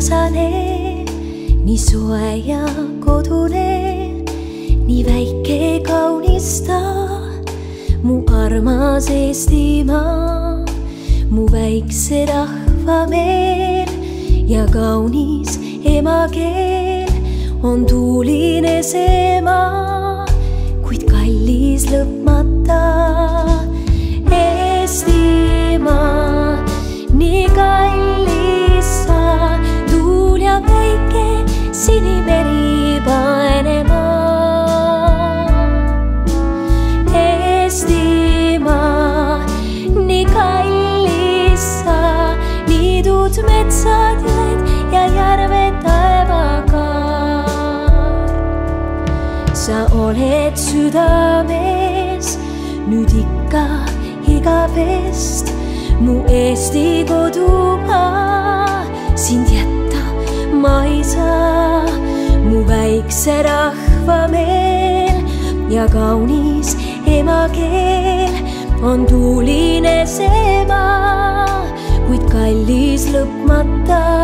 tasane, nii soe ja kodune, nii väike kaunis ta, mu armas Eestimaa, mu väikse rahva meel ja kaunis emakeel on tuuline see maa, kuid kallis lõpmata. Eestimaa, nii kallis sa, tuul ja päike, sinimeri paenema. Eestimaa, nii kallis sa, niidud metsad jõed ja järved taevakaar. Sa oled südames, nüüd ikka igavest, mu Eesti kodumaa, sind jätta ma ei saa. Mu väikse rahva meel ja kaunis emakeel on tuuline see maa, kuid kallis lõpmata.